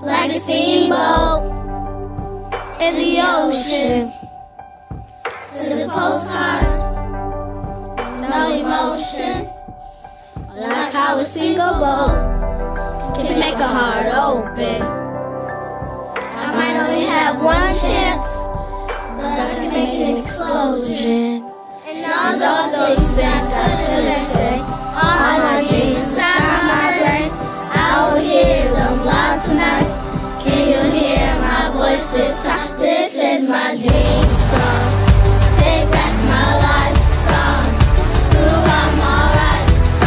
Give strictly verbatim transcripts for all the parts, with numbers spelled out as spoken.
like a steamboat in the ocean. To the postcards, no emotion, like how a single boat can make a heart open. I might only have one chance, but I can make an explosion. And all those things that I say, all my dreams inside my brain, I will hear them loud tonight. Can you hear my voice this time? This is my dream song. Take back my life song. Prove I'm alright.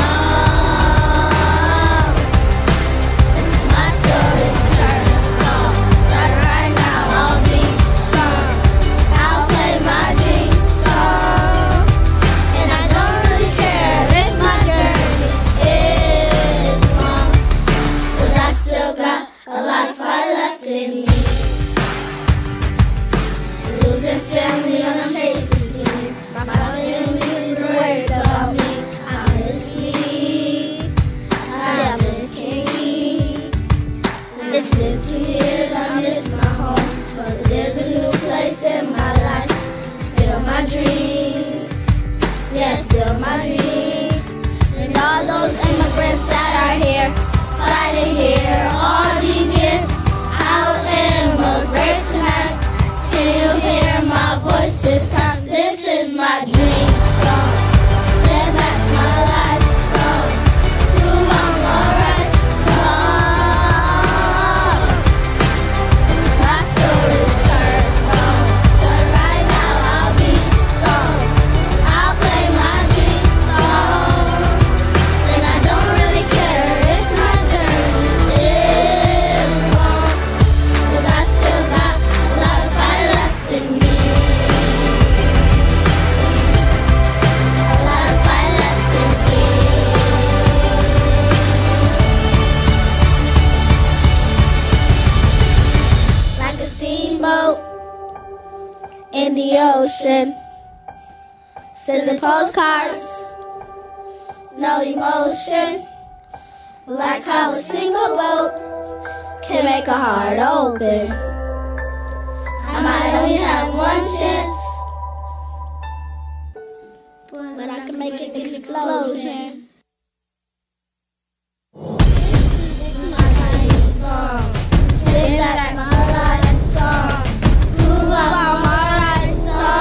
Oh, my story's turning on. Start right now, I'll be strong. I'll play my dream song. And I don't really care if my journey is long, 'cause I still got a lot of fight left in me. Losing family on a chase to see. My family is worried about me. I'm asleep. I'm just king. It's been two years, I miss my home, but there's a new place in my life. Still my dreams. Yeah, still my dreams. And all those immigrants that are here, fighting here all these years, I will immigrate tonight. Can you hear my voice this time? This is my dream song. Live back my life song. Prove I'm alright song. My story's turned on. Start right now, I'll be strong. I'll play my dream song. And I don't really care if my journey is long, 'cause I still got a lot of fight left in me. A lot of fight left in me. Like a steamboat in the ocean. Sending postcards, no emotion, like how a single boat can make a heart open. I might only have one chance, but I can make an explosion. This is my dream song. Live back my life song. Prove I'm alright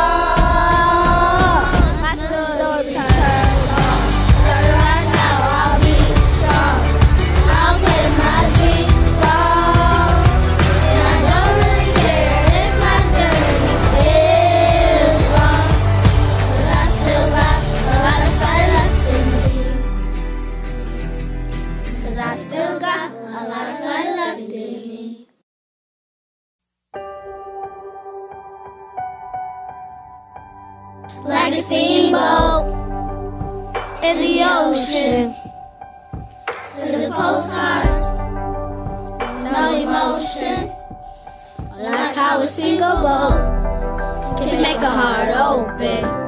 song. My story turned on. Start right now, I'll be strong. I'll play my dream song. And I don't really care if my journey is long, 'cause I still got a lot of fight left in me. 'Cause I still got a lot of fight left in me. Like a steamboat in the ocean. To the postcards, no emotion, like how a single boat can make a heart open.